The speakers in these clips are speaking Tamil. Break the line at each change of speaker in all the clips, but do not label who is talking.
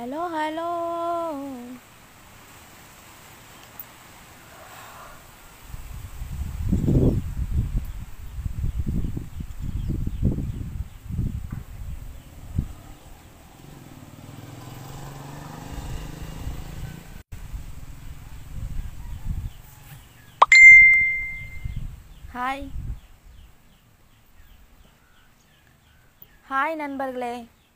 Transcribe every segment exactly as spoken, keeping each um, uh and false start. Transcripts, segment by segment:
ஹலோ ஹலோ ஹாய் ஹாய் நண்பர்களே.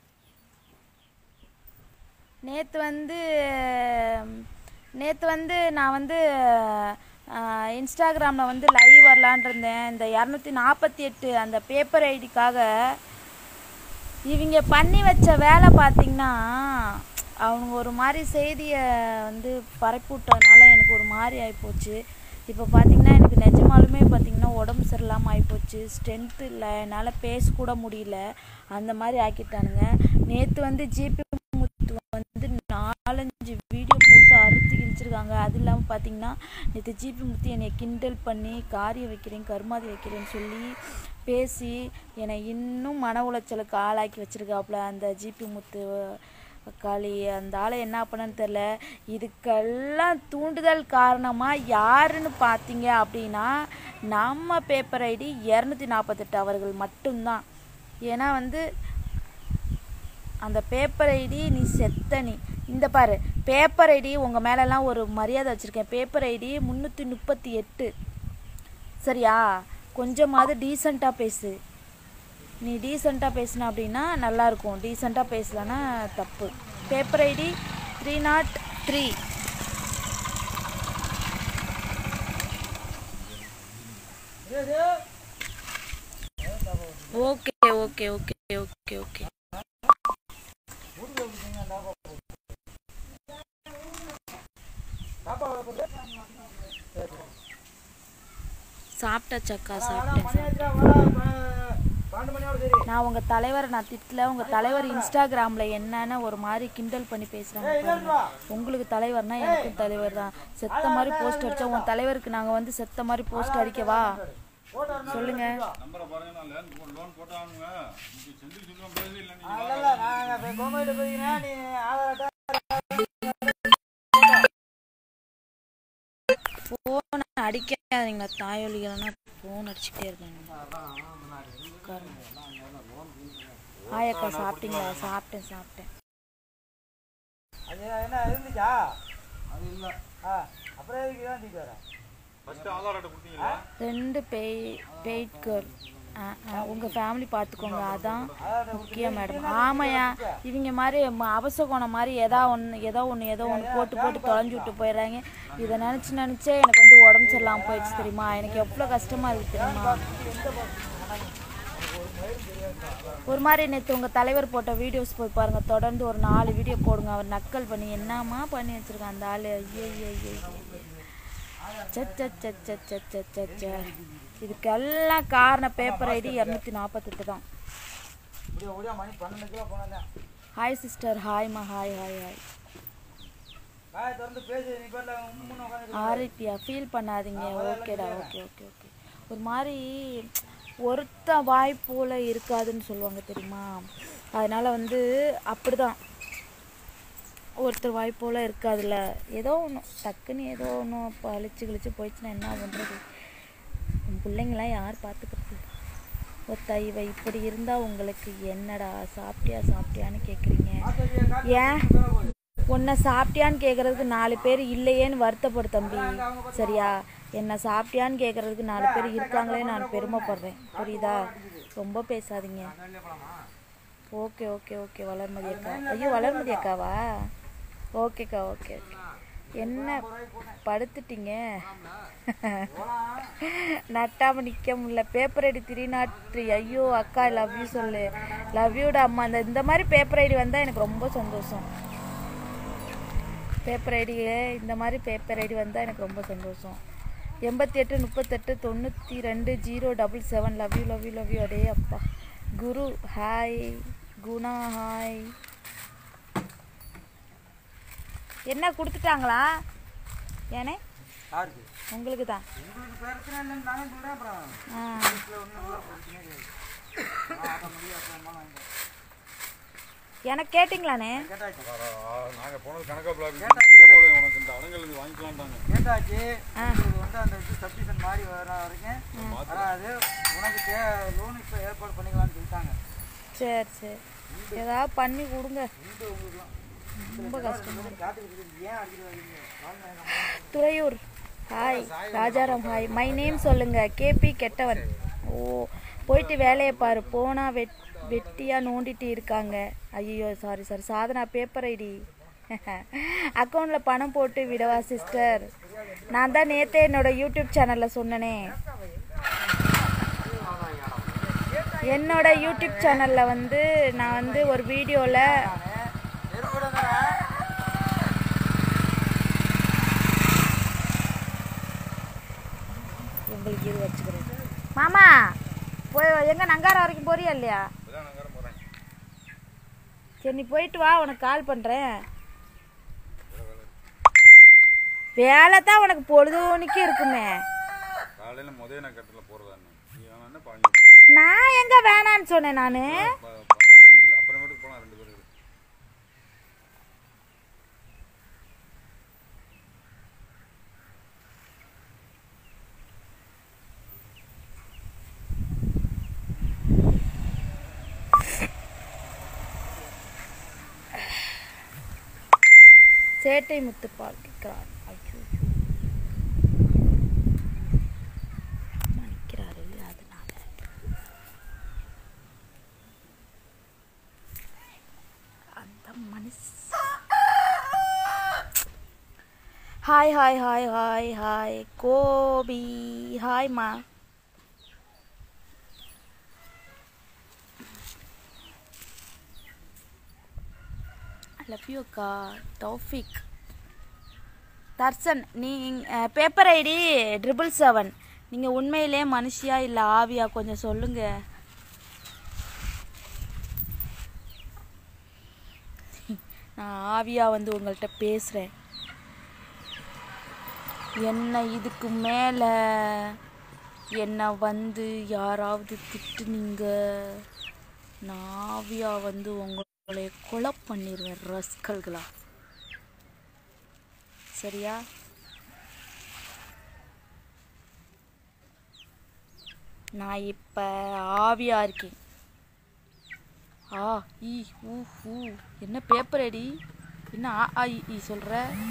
நேற்று வந்து நேற்று வந்து நான் வந்து இன்ஸ்டாகிராமில் வந்து லைவ் வரலான் இருந்தேன். இந்த இரநூத்தி நாற்பத்தி எட்டு அந்த பேப்பர் ஐடிக்காக இவங்க பண்ணி வச்ச வேலை பார்த்திங்கன்னா, அவங்க ஒரு மாதிரி செய்தியை வந்து பரப்பி விட்டதுனால எனக்கு ஒரு மாதிரி ஆகிப்போச்சு. இப்போ பார்த்திங்கன்னா எனக்கு நிஜமாலுமே பார்த்திங்கன்னா உடம்பு சரியில்லாமல் ஆகிப்போச்சு. ஸ்ட்ரென்த்து இல்லை, என்னால் பேசக்கூட முடியல, அந்த மாதிரி ஆக்கிட்டானுங்க. நேற்று வந்து ஜிபி முத்து வந்து நாலஞ்சு வீடியோ போட்டு அறுத்து கிழிச்சிருக்காங்க. அது இல்லாமல் பார்த்திங்கன்னா நேற்று ஜிபி முத்து என்னை கிண்டல் பண்ணி காரியம் வைக்கிறேன் கருமாதி வைக்கிறேன்னு சொல்லி பேசி என்னை இன்னும் மன உளைச்சலுக்கு ஆளாக்கி வச்சுருக்காப்புல அந்த ஜிபி முத்து காளி. அந்த ஆளை என்ன பண்ணன்னு தெரில. இதுக்கெல்லாம் தூண்டுதல் காரணமாக யாருன்னு பார்த்தீங்க அப்படின்னா நம்ம பேப்பர் ஐடி இரநூத்தி நாற்பத்தெட்டு அவர்கள் மட்டும்தான். ஏன்னா வந்து அந்த பேப்பர் ஐடி நீ செத்த நீ இந்த பாரு பேப்பர் ஐடி உங்கள் மேலெல்லாம் ஒரு மரியாதை வச்சுருக்கேன். பேப்பர் ஐடி முந்நூற்றி முப்பத்தி எட்டு சரியா? கொஞ்சமாவது டீசெண்டாக பேசு. நீ டீசெண்டாக பேசின அப்படின்னா நல்லாயிருக்கும். டீசெண்டாக பேசலன்னா தப்பு. Paper ID three nought three okay okay okay okay okay சாப்பிட்டாச்சக்கா சாப்பிட்டேன். நான் உங்கள் தலைவரை நான் திட்டல. உங்கள் தலைவர் இன்ஸ்டாகிராமில் என்னன்னு ஒரு மாதிரி கிண்டல் பண்ணி பேசுகிறாங்க. உங்களுக்கு தலைவர்னா எனக்கும் தலைவர் தான். செத்த மாதிரி போஸ்ட் அடித்தா உன் தலைவருக்கு நாங்கள் வந்து செத்த மாதிரி போஸ்ட் அடிக்கவா சொல்லுங்க. போன் அடிக்காதீங்களா தாயொலிகளா? போன் அடிச்சுட்டே இருக்காங்க. ஆயக்கா சாப்பிட்டீங்களா? சாப்பிட்டேன் சாப்பிட்டேன். ரெண்டு பெய்ட் கேர்ள். உங்கள் ஃபேமிலி பார்த்துக்கோங்க, அதான் முக்கியம் மேடம். ஆமாயா, இவங்க மாதிரி அவசகுணம் மாதிரி எதா ஒன்று ஏதோ ஒன்று ஏதோ ஒன்று போட்டு போட்டு தொலைஞ்சி விட்டு போயிடுறாங்க. இதை நினச்சி நினச்சே எனக்கு வந்து உடம்பு சரியில்லாமல் போயிடுச்சு தெரியுமா? எனக்கு எவ்வளோ கஷ்டமாக இருக்குது தெரியுமா? ஒரு மாதிரி நேற்று உங்கள் தலைவர் போட்ட வீடியோஸ் போய் பாருங்கள். தொடர்ந்து ஒரு நாலு வீடியோ போடுங்க. அவர் நக்கல் பண்ணி என்னம்மா பண்ணி வச்சுருக்கான் அந்த ஆள். ஐயோ ஐயோ ஐயோ சச்ச. இதுக்கெல்லாம் காரணம் பேப்பர் ஐடி இரநூத்தி நாற்பத்தெட்டு தான். Hi sister. ஹாய்மா. Hi hi hi. ஆரிப்பியா ஃபீல் பண்ணாதீங்க. ஓகேடா ஓகே ஓகே ஓகே. ஒரு மாதிரி ஒருத்த வாய் போல் இருக்காதுன்னு சொல்லுவாங்க தெரியுமா? அதனால் வந்து அப்படி தான், ஒருத்தர் வாய் போல் இருக்காதுல்ல. ஏதோ ஒன்று டக்குன்னு ஏதோ ஒன்று இப்போ அழிச்சு கிழிச்சு போயிடுச்சுன்னா என்ன பண்ணுறது? உன் பிள்ளைங்களாம் யார் பார்த்துக்கிறது? ஒத்த இவ இப்படி இருந்தால் உங்களுக்கு என்னடா சாப்பிட்டியா சாப்பிட்டியான்னு கேட்குறீங்க. ஏன் உன்னை சாப்பிட்டியான்னு கேட்குறதுக்கு நாலு பேர் இல்லையேன்னு வருத்தப்படு தம்பி, சரியா? என்னை சாப்பிட்டியான்னு கேட்குறதுக்கு நாலு பேர் இருக்காங்களே நான் பெருமைப்படுறேன், புரியுதா? ரொம்ப பேசாதீங்க. Okay okay okay. வளர்மதி அக்கா. ஐயோ வளர்மதி அக்காவா? ஓகேக்கா ஓகே ஓகே. என்ன படுத்துட்டீங்க? நட்டாம நிற்க முடியல. Paper ID three nought three. ஐயோ அக்கா லவ் யூ சொல்லு. லவ் யூடா அம்மா. இந்த இந்த மாதிரி பேப்பர் ஐடி வந்தால் எனக்கு ரொம்ப சந்தோஷம். பேப்பர் ஐடியே இந்த மாதிரி பேப்பர் ஐடி வந்தால் எனக்கு ரொம்ப சந்தோஷம். எண்பத்தி எட்டு முப்பத்தெட்டு தொண்ணூற்றி ரெண்டு zero double seven. Love you love you love you. அடே அப்பா. குரு ஹாய். குணா ஹாய். என்ன கொடுத்துட்டாங்களா? ஏனே உங்களுக்கு தான். எனக்கு கேட்டிங்களாண்ணே?
நாங்கள் போனது கணக்கா பிளாக் உனக்கு இந்த அடங்கல் வாங்கிக்கலான்ட்டாங்க.
கேட்டாச்சு. உங்களுக்கு வந்து அந்த இது சப்டிஷன் மாதிரி வர வரைக்கும் வராது. உனக்கு தே லோன் இப்போ ஏற்பாடு பண்ணிக்கலாம்னு சொல்லிட்டாங்க.
சரி சரி, ஏதாவது பண்ணி கொடுங்க. ரொம்ப கஷ்டம்.
ஏன் அடிக்கிறீங்க?
Thuraiyur. Hi Rajaram. Hi, my name சொல்லுங்க. கேபி கெட்டவன். ஓ, போயிட்டு வேலையை பாரு. போனால் வெட் வெட்டியாக நோண்டிட்டு இருக்காங்க. ஐயோ sorry sorry. Sadhana paper ID அக்கௌண்ட்டில் பணம் போட்டு விடவா சிஸ்டர்? நான் தான் நேற்றே என்னோட யூடியூப் சேனலில் சொன்னனே. என்னோட யூடியூப் சேனலில் வந்து நான் வந்து ஒரு வீடியோவில் உங்களுக்கு இது வச்சுக்கிறேன். மாமா போய் எங்கே நங்காரம் வரைக்கும் போறியா இல்லையா? சரி, நீ போயிட்டு வா, உனக்கு கால் பண்ணுறேன். வேலை தான் உனக்கு பொழுதுனிக்கு இருக்குமே. நான் எங்க வேணான்னு சொன்னேன்? நானு சேட்டை முத்து பார்க்கிறார். நிற்கிறாரு அதனால. அந்த மனுஷ hi hi hi hi hi Gopi. ஹாய்மா. லவ் யூ அக்கா. தௌஃபிக். தர்சன். நீ பேப்பர் ஐடி ட்ரிபிள் செவன். நீங்கள் உண்மையிலே மனுஷியா இல்லை ஆவியா கொஞ்சம் சொல்லுங்க. நான் ஆவியா வந்து உங்கள்கிட்ட பேசுகிறேன். என்ன இதுக்கு மேலே என்னை வந்து யாராவது திட்டுனீங்க, நான் ஆவியா வந்து உங்களை கொலை பண்ணிடுவேன் ரஸ்கல்களா. சரியா? நான் இப்போ ஆவியா இருக்கேன். ஆ ஈ ஊ ஊ. என்ன பேப்பர் அடி? என்ன ஆ ஆ ஈ சொல்கிற?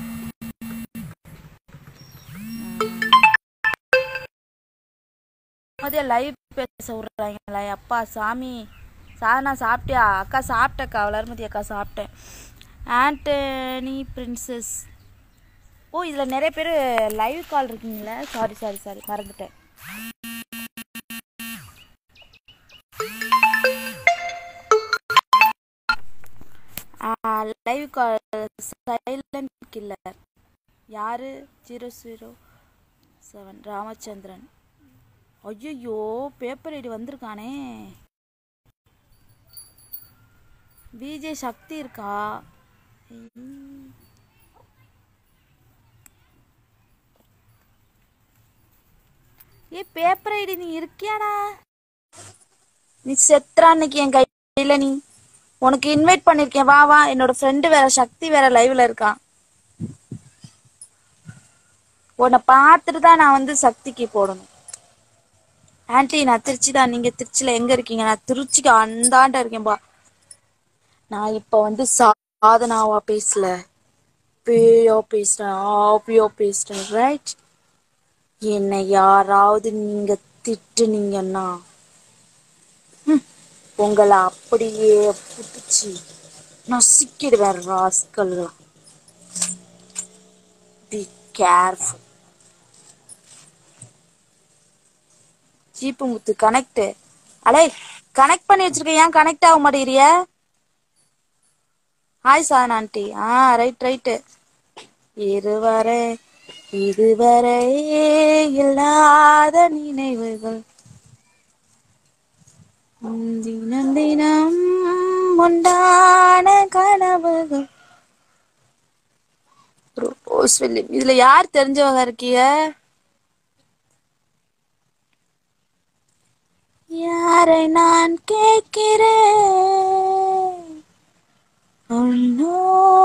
அதே லைவ் பேச விட்றாங்களா? அப்பா சாமி. சாதனா சாப்பிட்டியா? அக்கா சாப்பிட்டேக்கா. வளர்மதி அக்கா சாப்பிட்டேன். ஆண்டனி பிரின்சஸ். ஓ, இதில் நிறைய பேர் லைவ் கால் இருக்கீங்களே. சாரி சாரி சாரி மறந்துட்டேன். Live call silent killer. யாரு? Zero zero seven Ramachandran. ஐயோ, பேப்பர் ஐடி வந்திருக்கானே. விஜே சக்தி இருக்கா? ஏ பேப்பர் ஐடி நீ இருக்கியாடா? நீ செத்ரா அன்னைக்கு என் கையில. நீ உனக்கு இன்வைட் பண்ணிருக்கேன், வா வா. என்னோட ஃப்ரெண்டு வேற சக்தி வேற லைவ்ல இருக்கான். உன்னை பார்த்துட்டு தான் நான் வந்து சக்திக்கு போடணும். ஆன்ட்டி நான் திருச்சி தான். நீங்க திருச்சியில எங்க இருக்கீங்க? நான் திருச்சிக்கு அந்தாண்ட இருக்கேன்பா. நான் இப்ப வந்து சாதனாவா பேசல, பேயோ பேசுறேன், ஆவியோ பேசுறேன். ரைட்? என்னை யாராவது நீங்க திட்டுனீங்கன்னா உங்களை அப்படியே புடிச்சு நசுக்கிடுவேன் ராஸ்கல்களா. Be careful. Jeep Muthu connect. அலே கனெக்ட் பண்ணி வச்சிருக்க, ஏன் கனெக்ட் ஆக மாட்டேங்கிறிய? Hi Sadhana aunty. ஆ ரைட் ரைட்டு. இருவரை இதுவரை இல்லாத நினைவுகள் தினம் தினம் உண்டான கனவுகள். Rose William. இதுல யார் தெரிஞ்சவங்க இருக்கீங்க? யாரை நான் கேட்கிறேன்?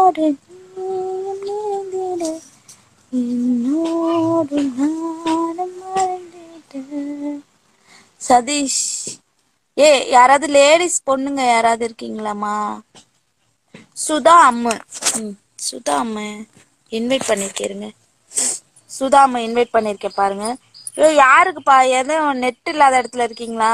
என்னோடு நீயும் நீந்திட என்னோடு நானும் மறந்திட. சதீஷ், ஏ யாராவது லேடிஸ் பொண்ணுங்க யாராவது இருக்கீங்களாமா? சுதா அம்மு, ம் சுதா அம்மு இன்வைட் பண்ணிருக்கேருங்க. சுதா அம்மா இன்வைட் பண்ணிருக்கேன் பாருங்க. ஐயோ யாருக்குப்பா? எதுவும் நெட் இல்லாத இடத்துல இருக்கீங்களா?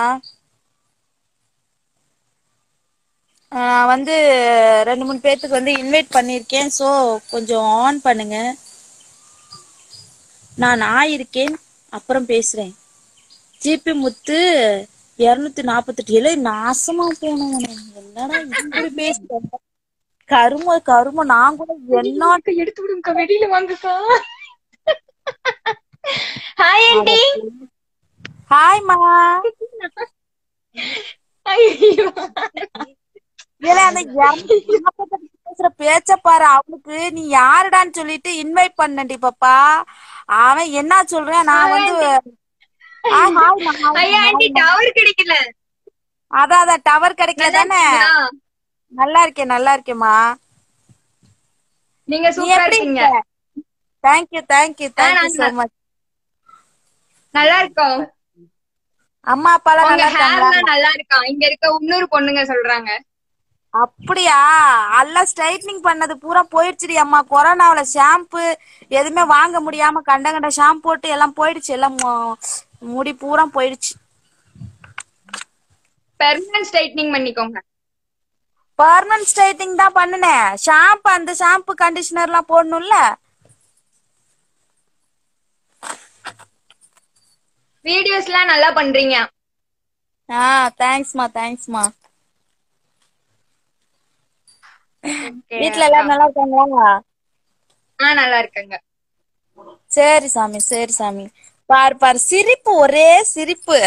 நான் வந்து ரெண்டு மூணு பேர்த்துக்கு வந்து இன்வைட் பண்ணியிருக்கேன். ஸோ கொஞ்சம் ஆன் பண்ணுங்க. நான் நான் இருக்கேன், அப்புறம் பேசுறேன். ஜிபி முத்து இருநூத்தி நாப்பத்தெட்டு ஏழு நாசமா போனோம். என்னடா இப்படி பேசுறேன்? கரும கரும நான் கூட என்ன
எடுத்து விடுங்கக்கா, வெளியில வாங்கக்கா. Hi aunty.
ஹாய்மா.
ஐயோ
ஏல அந்த இருநூத்தி நாப்பத்தெட்டு பேசுற பேச்ச பாரு. அவனுக்கு நீ யாருடான்னு சொல்லிட்டு இன்வைட் பண்ணடி பாப்பா. அவன் என்ன சொல்றேன் நான் வந்து ஹாய் ஹாய்மா.
ஐயா ஆண்டி டவர் கிடைக்கல.
அதான் அதான் டவர் கிடைக்கல தானே. நல்லா இருக்கேன் நல்லா இருக்கேம்மா.
நீங்க சூப்பரா இருக்கீங்க.
Thank you thank you thank you so much.
நல்லா இருக்கோம்.
அம்மா அப்பா எல்லாம் நல்லா இருக்காங்களா?
நல்லா இருக்கா. இங்க இருக்க இன்னொரு பொண்ணுங்க சொல்றாங்க.
அப்படியா? எல்லாம் ஸ்ட்ரைட்னிங் பண்ணது பூரா போயிடுச்சுடி அம்மா. கொரோனாவில ஷாம்பு எதுவுமே வாங்க முடியாம கண்ட கண்ட ஷாம்பு போட்டு எல்லாம் போயிடுச்சு. எல்லாம் முடி பூரா போயிடுச்சு.
பெர்மனன்ட் ஸ்ட்ரைட்னிங் பண்ணிக்கோங்க.
பர்மனன்ட் ஸ்ட்ரைட்னிங் தான் பண்ணுனேன். ஷாம்பு அந்த ஷாம்பு கண்டிஷனர் எல்லாம் போடணும்ல.
வீடியோஸ்லாம் நல்லா பண்றீங்க.
ஆ தேங்க்ஸ்மா தேங்க்ஸ்மா. வீட்ல எல்லாரும் நல்லா இருக்காங்களா?
ஆ நல்லா இருக்காங்க.
சரி சாமி சரி சாமி. பாரு பாரு சிரிப்பு, ஒரே சிரிப்பு.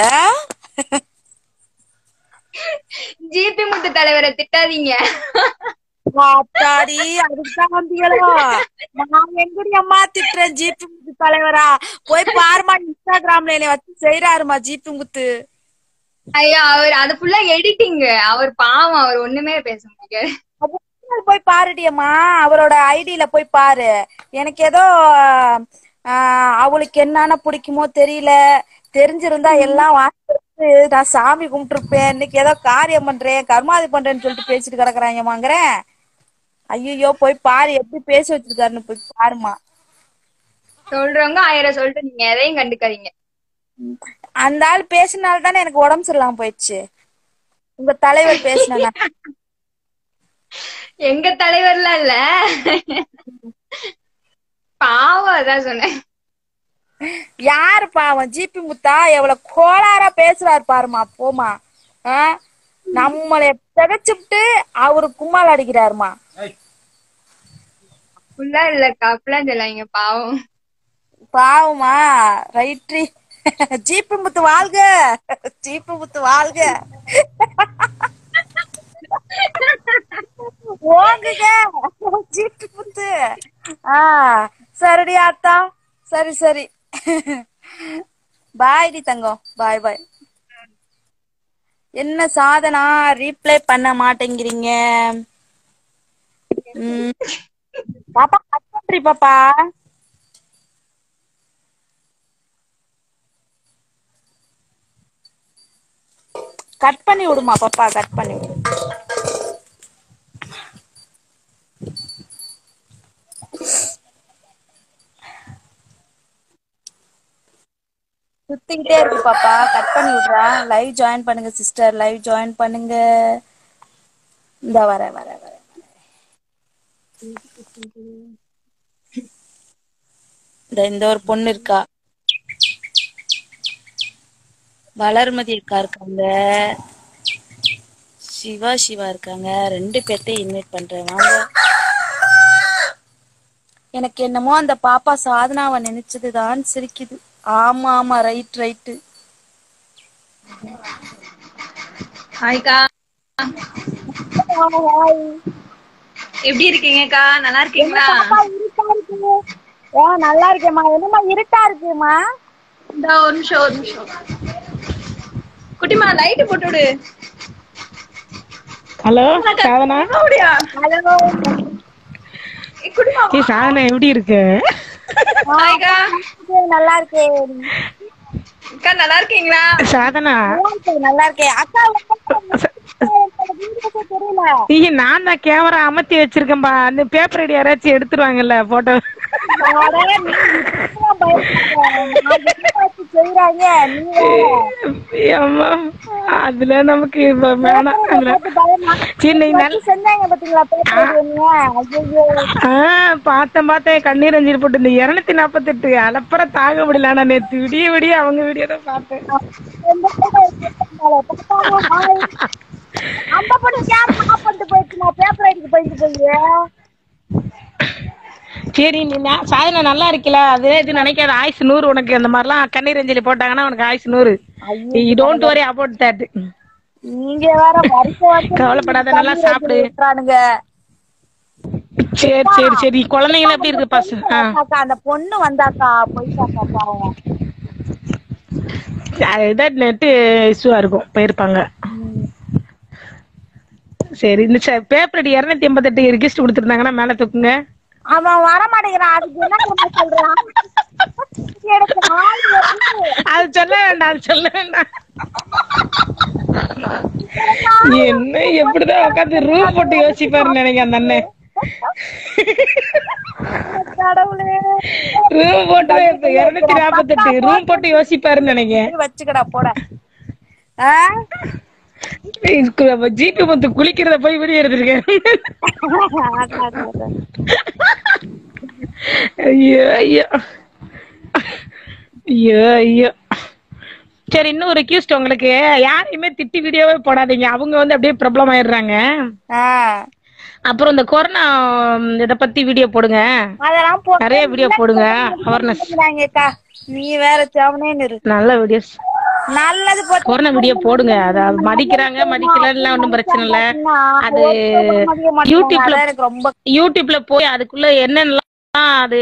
ஜிபி முத்து தலைவரை திட்டாதீங்க.
பாத்தாடி அதுதான் வந்தீங்களா? நான் எங்கடி அம்மா திட்டுறேன் ஜிபி முத்து தலைவரா? போய் பாருமா இன்ஸ்டாகிராம்ல என்னை வச்சு செய்யறாருமா ஜிபி முத்து.
ஐயா அவர் அது ஃபுல்லா எடிட்டிங். அவர் பாவம், அவர் ஒண்ணுமே பேச முடியாது.
போய் பாருடியம்மா, அவரோட ஐடியில போய் பாரு. எனக்கு ஏதோ அவளுக்கு என்னன்னா பிடிக்குமோ தெரியல. தெரிஞ்சிருந்தா எல்லாம் வாங்கி நான் சாமி கும்பிட்டுருப்பேன். இன்னைக்கு ஏதோ காரியம் பண்றேன் கர்மாதி பண்றேன்னு சொல்லிட்டு பேசிட்டு கிடக்குறாங்க வாங்குறேன். ஐயோ போய் பாரு எப்படி பேசி வச்சிருக்காருன்னு போய் பாருமா.
சொல்றவங்க ஆயிரம் சொல்லிட்டு நீங்க எதையும் கண்டுக்காதீங்க.
அந்த ஆள் பேசினால தானே எனக்கு உடம்பு சரியில்லாம போயிடுச்சு. உங்க தலைவர் பேசினா.
எங்க தலைவர்லாம் இல்ல, பாவம் அதான் சொன்னேன்.
யாரு பாவம்? ஜிபி முத்தா எவ்வளவு கோளாரா பேசுறாரு பாருமா. போமா நம்மளை திகச்சுட்டு அவரு கும்மால் அடிக்கிறாருமா.
ஃபுல்லா இல்லக்கா, அப்படிலாம் சொல்லாங்க. பாவம்
பாவமா? ரைட்ரி. ஜிபி முத்து வாழ்க, ஜிபி முத்து வாழ்க. ஓங்குங்க ஜிபி முத்து. ஆ சரிடி ஆத்தா. சரி சரி பாய் டி தங்கம். பாய் பாய். என்ன சாதனா ரீப்ளை பண்ண மாட்டேங்கிறீங்க? ம் பாப்பா கட் பண்றி பாப்பா. கட் பண்ணி விடுமா பாப்பா, கட் பண்ணி விடு. சுத்திக்கிட்டே இருக்கு பாப்பா, கட் பண்ணி விடுறா. லைவ் ஜாயின் பண்ணுங்க சிஸ்டர், லைவ் ஜாயின் பண்ணுங்க. இந்த வர வர வர இந்த இந்த ஒரு பொண்ணு இருக்கா, வளர்மதி இருக்கா இருக்காங்க, சிவா சிவா இருக்காங்க. ரெண்டு பேர்த்தையும் இன்வைட் பண்றேன் வாங்க. எனக்கு என்னமோ அந்த பாப்பா சாதனாவை நினைச்சதுதான் சிரிக்குது. ஆமா ஆமா ரைட் ரைட்டு.
ஹாய்க்கா, எப்படி இருக்கீங்கக்கா? நல்லா இருக்கீங்களா?
நல்லா இருக்கேம்மா. என்னமா இருட்டா இருக்குமா?
இந்த ஒரு நிமிஷம் ஒரு நிமிஷம் குட்டிமா லைட் போட்டு விடு.
ஹலோ சாதனா.
ஹலோ
ஏய் சாதனா எப்படி இருக்கு?
ஹாய்க்கா.
நல்லா இருக்கேன்.
அக்கா நல்லா இருக்கீங்களா?
சாதனா
நல்லா இருக்கேன் நல்லா இருக்கேன் அக்கா. தெரியல.
ஐய நான் தான் கேமரா அமர்த்தி வச்சிருக்கேன்பா. அந்த பேப்பர் ஐடி யாராச்சும் எடுத்துருவாங்கல்ல போட்டோ.
செய்யறாங்க நீ
அம்மா அதுல நமக்கு இப்ப வேணாம். அதுல சரி நீ நல்ல
செஞ்சாங்க பாத்தீங்களா
ஆ பார்த்தேன் பார்த்தேன். கண்ணீர் அஞ்சல் போட்டு இந்த இருநூத்தி நாப்பத்தி எட்டு அலப்பற தாங்க முடியல. ஆனா நேத்து விடிய விடிய அவங்க வீடியோ தான் பார்த்தேன்.
அந்த பொண்ணு கேமரா ஆஃப் பண்ணிட்டு போயிடுச்சு. நான் பேப்பர் ஐடிக்கு போயிட்டு போய்
சரி நீ நா- சாதனை நல்லா இருக்கல. அது இது நினைக்காத. ஆயுசு நூறு உனக்கு. அந்த மாதிரிலாம் கண்ணீர் அஞ்சலி போட்டாங்கன்னா உனக்கு ஆயுசு நூறு. You don't worry about that.
நீங்க வேற வருஷம் வருஷம்
கவலைப்படாத, நல்லா சாப்பிடு.
விட்டுறானுங்க.
சரி சரி சரி. குழந்தைங்கள எப்படி இருக்கு பசங்க? ஆ
அக்கா, அந்த பொண்ணு வந்தாக்கா போயிட்டாக்கா பாவம்.
இதான் நெட்டு இஷ்யூவா இருக்கும், போயிருப்பாங்க.
ம்.
சரி இந்த பேப்பர் அடி இருநூத்தி எண்பத்தி எட்டு ரிக்வெஸ்ட் கொடுத்துருந்தாங்கன்னா மேல தூக்குங்க.
அவன் வர மாட்டேங்கிறான். அதுக்கு என்ன பண்ண சொல்றான்? எனக்கு ஆள் வருது.
அது சொல்ல வேண்டாம், அது சொல்ல வேண்டாம். என்ன எப்படிதான் உட்காந்து ரூம் போட்டு யோசிப்பாருன்னு நினைக்கிறேன் அந்த அண்ணன்.
கடவுளே.
ரூம் போட்டு இருநூத்தி நாப்பத்தி எட்டு ரூம் போட்டு யோசிப்பாருன்னு நினைக்கிறேன்.
வச்சுக்கடா போட. ஆ?
ஜிபி மொத்த குளிக்கிறத போய் வீடியோ எடுத்திருக்கேன். ஐயோ ஐயோ ஐயோ ஐயோ. சரி இன்னும் ஒரு ரெக்வெஸ்ட் உங்களுக்கு. யாரையுமே திட்டி வீடியோவே போடாதீங்க. அவங்க வந்து அப்படியே ப்ராப்ளம் ஆயிடுறாங்க.
ஆ.
அப்புறம் இந்த கொரோனா இத பத்தி வீடியோ போடுங்க.
அதெல்லாம் போட்டு
நிறைய வீடியோ போடுங்க. அவர்னஸ்
அக்கா நீ வேற செவனேன்னு இரு.
நல்ல வீடியோஸ்
நல்லது போட்டு
கொரோனா வீடியோ போடுங்க. அத மதிக்கிறாங்க மதிக்கலன்னா ஒன்றும் பிரச்சனை இல்ல. அது யூடியூப்ல
எனக்கு ரொம்ப
யூடியூப்ல போய் அதுக்குள்ள என்னென்னலாம் அது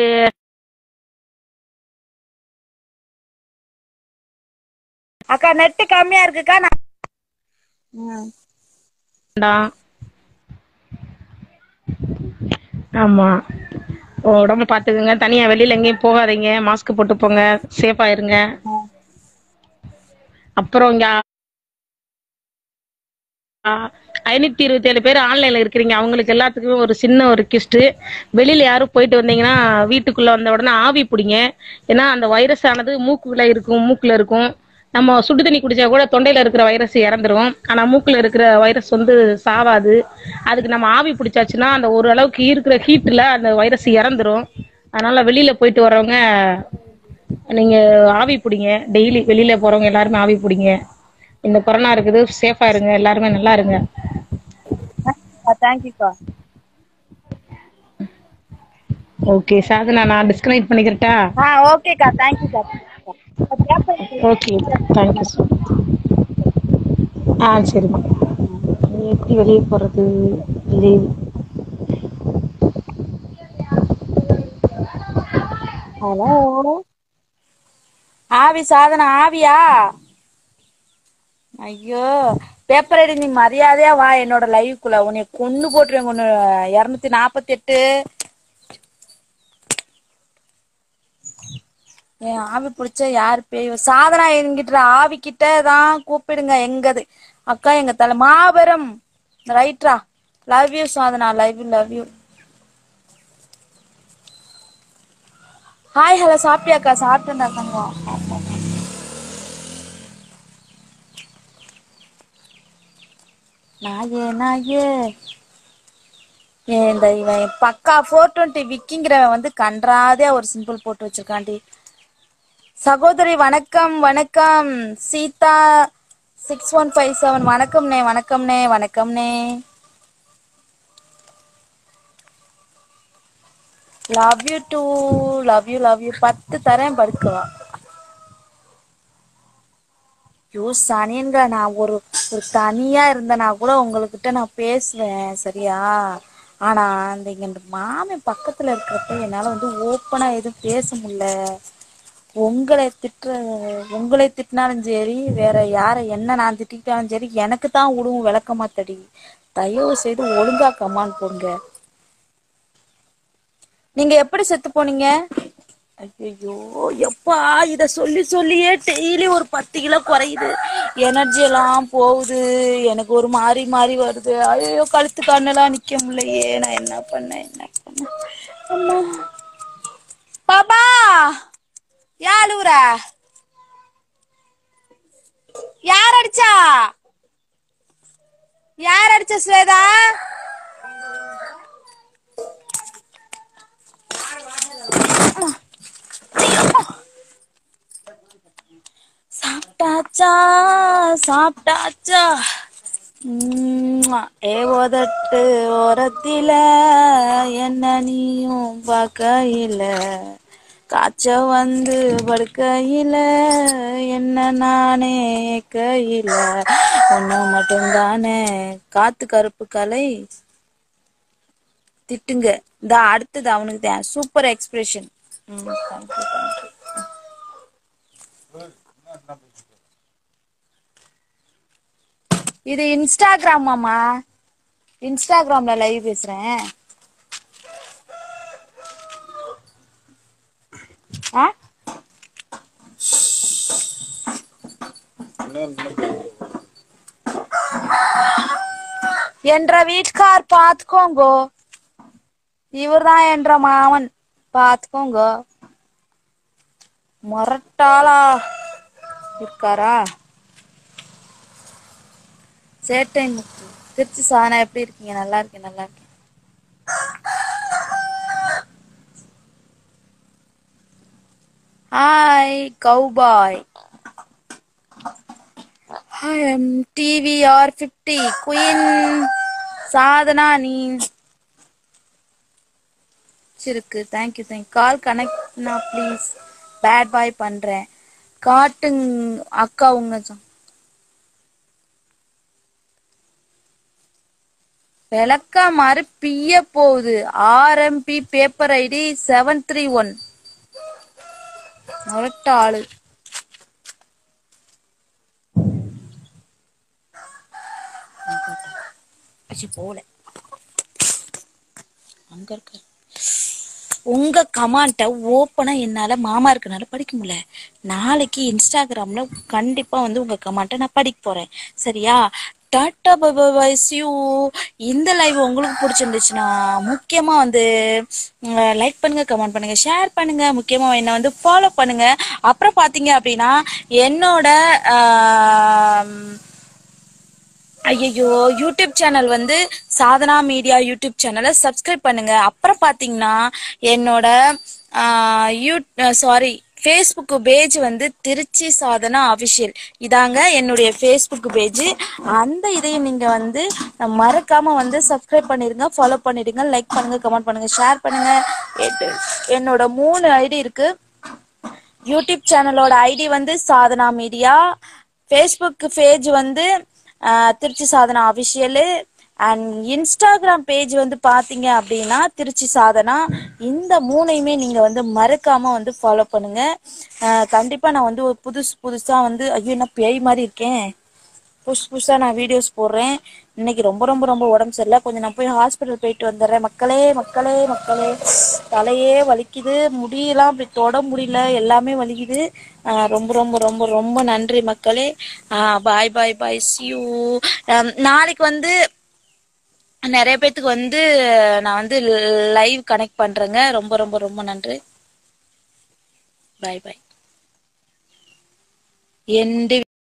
அக்கா நெட் கம்மியா இருக்குக்கா. நான் ம்.
வேண்டாம். ஆமா உடம்பு பாத்துக்கங்க. தனியா வெளியில எங்கேயும் போகாதீங்க. மாஸ்க் போட்டு போங்க. சேஃபா இருங்க. அப்புறம் இங்க ஐநூத்தி இருபத்தி ஏழு பேர் ஆன்லைன்ல இருக்கிறீங்க. அவங்களுக்கு எல்லாத்துக்குமே ஒரு சின்ன ஒரு ரிக்வெஸ்ட். வெளியில யாரும் போயிட்டு வந்தீங்கன்னா வீட்டுக்குள்ள வந்த உடனே ஆவி பிடிங்க. ஏன்னா அந்த வைரஸ் ஆனது மூக்குல இருக்கும், மூக்குல இருக்கும். நம்ம சுடு தண்ணி குடிச்சா கூட தொண்டையில இருக்கிற வைரஸ் இறந்துரும். ஆனா மூக்குல இருக்கிற வைரஸ் வந்து சாவாது. அதுக்கு நம்ம ஆவி பிடிச்சாச்சுன்னா அந்த ஒரு அளவுக்கு இருக்கிற ஹீட்ல அந்த வைரஸ் இறந்துரும். அதனால வெளியில போயிட்டு வர்றவங்க நீங்க ஆவி பிடிங்க. டெய்லி வெளியில போறவங்க எல்லாருமே ஆவி பிடிங்க. இந்த கொரோனா இருக்குது, சேஃபா இருங்க. எல்லாருமே நல்லா இருங்க.
தேங்க்யூக்கா.
ஓகே சாதனா, நான் டிஸ்கனெக்ட் பண்ணிக்கிறட்டா?
ஆ ஓகேக்கா. தேங்க்யூக்கா.
Okay thank you. ஆ சரிம்மா. எப்படி வெளியே போறது? லீவ்.
ஹலோ ஆவி சாதனா ஆவியா? ஐயோ பேப்பர் ஐடி நீ மரியாதையா வா என்னோட லைவ்க்குள்ள. உன்னை கொன்னு போட்டுருவேன். ஒன்னு இருநூத்தி நாப்பத்தி எட்டு என் ஆவி பிடிச்ச யாரு பேய் சாதனா என்கிட்ட ஆவி கிட்ட தான் கூப்பிடுங்க. எங்கது அக்கா எங்க தலை மாபெரும் ரைட்ரா. Love you Sadhana. Love you love you. Hi hello சாப்பிட்டியாக்கா? சாப்பிட்டேன்டா தங்கம். நாயே நாயே இந்த இவன் பக்கா ஃபோர் டுவெண்ட்டி விக்கிங்கிறவன் வந்து கன்றாதே ஒரு சிம்பிள் போட்டு வச்சிருக்காண்டி. சகோதரி வணக்கம் வணக்கம். Seetha six one five seven வணக்கம்னே வணக்கம்னே வணக்கம்னே. Love you too love you love you. பத்து தரேன் படுக்கவா. யோ சனியன்க நான் ஒரு ஒரு தனியா இருந்தனா கூட உங்ககிட்ட நான் பேசுவேன் சரியா. ஆனா அந்த இங்க மாமன் பக்கத்துல இருக்கிறப்ப என்னால வந்து ஓப்பனா எதுவும் பேச முடியல. உங்களை திட்டுற உங்களை திட்டினாலும் சரி வேற யாரை என்ன நான் திட்டாலும் சரி எனக்கு தான் விடுவும் விளக்கமா தடி. தயவு செய்து ஒழுங்கா கமான் போங்க. நீங்க எப்படி செத்து போனீங்க? ஐயோ எப்பா, இத சொல்லி சொல்லியே டெய்லி ஒரு பத்து கிலோ குறையுது. எனர்ஜி எல்லாம் போகுது. எனக்கு ஒரு மாறி மாறி வருது. ஐயோ கழுத்து கண்ணெல்லாம் நிக்க முடியலையே. நான் என்ன பண்ணேன் என்ன பண்ணேன்? அம்மா பாபா யாருற? யார் அடிச்சா? யார் அடிச்ச ஸ்வேதா? சாப்பிட்டாச்சா சாப்பிட்டாச்சா? ஏ உதட்டு ஓரத்தில என்ன நீயும் பார்க்கையில, காய்ச்ச வந்து படுக்கையில என்ன நானே கையில, ஒன்னு மட்டும்தானே காத்து கருப்பு கலை திட்டுங்க. இந்த அடுத்தது அவனுக்கு தான் சூப்பர் எக்ஸ்பிரஷன். இது இன்ஸ்டாகிராம் மாமா, இன்ஸ்டாகிராம்ல லைவ் பேசுறேன். என்ற வீட்டுக்கார் பாத்துக்கோங்கோ, இவர்தான் என்ற மாமன் பாத்துக்கோங்க. மொரட்டாளா இருக்காரா? சேட்டை முத்து திருச்சி சாதனா, எப்படி இருக்கீங்க? நல்லா இருக்கேன் நல்லா இருக்கேன். Hi cowboy. I am T V R fifty Queen Sadhana. நீ இருக்கு. Thank you thank. கால் கனெக்ட்னா ப்ளீஸ். பேட் பாய் பண்றேன். காட்டுங் அக்கா உங்க விளக்கா மாறு பிய போகுது. RMP paper ID seven three one. முரட்ட ஆளு. போல அங்க இருக்க உங்க கமெண்ட்டை ஓப்பனா என்னால மாமா இருக்கனால படிக்க முடியல. நாளைக்கு இன்ஸ்டாகிராம்ல கண்டிப்பா வந்து உங்க கமெண்ட்டை நான் படிக்க போறேன். சரியா? டாட்டா bye bye bye see you. இந்த லைவ் உங்களுக்கு பிடிச்சிருந்துச்சுன்னா முக்கியமா வந்து லைக் பண்ணுங்க, கமெண்ட் பண்ணுங்க, ஷேர் பண்ணுங்க, முக்கியமா என்ன வந்து ஃபாலோ பண்ணுங்க. அப்புறம் பாத்தீங்க அப்படின்னா என்னோட ஐயோ யூடியூப் சேனல் வந்து சாதனா மீடியா யூடியூப் சேனலை சப்ஸ்கிரைப் பண்ணுங்க. அப்புறம் பாத்தீங்கன்னா என்னோட யூ சாரி ஃபேஸ்புக் பேஜ் வந்து திருச்சி சாதனா அபிஷியல். இதாங்க என்னுடைய ஃபேஸ்புக் பேஜ். அந்த இதையும் நீங்க வந்து மறக்காம வந்து சப்ஸ்கிரைப் பண்ணிருங்க, ஃபாலோ பண்ணிடுங்க, லைக் பண்ணுங்க, கமெண்ட் பண்ணுங்க, ஷேர் பண்ணுங்க. என்னோட மூணு ஐடி இருக்கு. யூடியூப் சேனலோட ஐடி வந்து சாதனா மீடியா, ஃபேஸ்புக் பேஜ் வந்து Trichy Sadhana official, and Instagram page வந்து பாத்தீங்க அப்படின்னா திருச்சி சாதனா. இந்த மூணையுமே நீங்க வந்து மறக்காம வந்து ஃபாலோ பண்ணுங்க. கண்டிப்பா நான் வந்து ஒரு புதுசு புதுசா வந்து ஐயோ என்ன பேய் மாதிரி இருக்கேன், புதுசு புதுசா நான் வீடியோஸ் போடுறேன். இன்னைக்கு ரொம்ப ரொம்ப ரொம்ப உடம்பு சரியில்லை. கொஞ்சம் நான் போய் ஹாஸ்பிட்டல் போயிட்டு வந்துடுறேன். மக்களே மக்களே மக்களே, தலையே வலிக்குது, முடியெல்லாம் அப்படி தொட முடியல, எல்லாமே வலிக்குது. ரொம்ப ரொம்ப ரொம்ப ரொம்ப நன்றி மக்களே. பாய் பாய் பாய் see you. நாளைக்கு வந்து நிறைய பேத்துக்கு வந்து நான் வந்து லைவ் கனெக்ட் பண்றேங்க. ரொம்ப ரொம்ப ரொம்ப நன்றி. பாய் பாய். எண்டு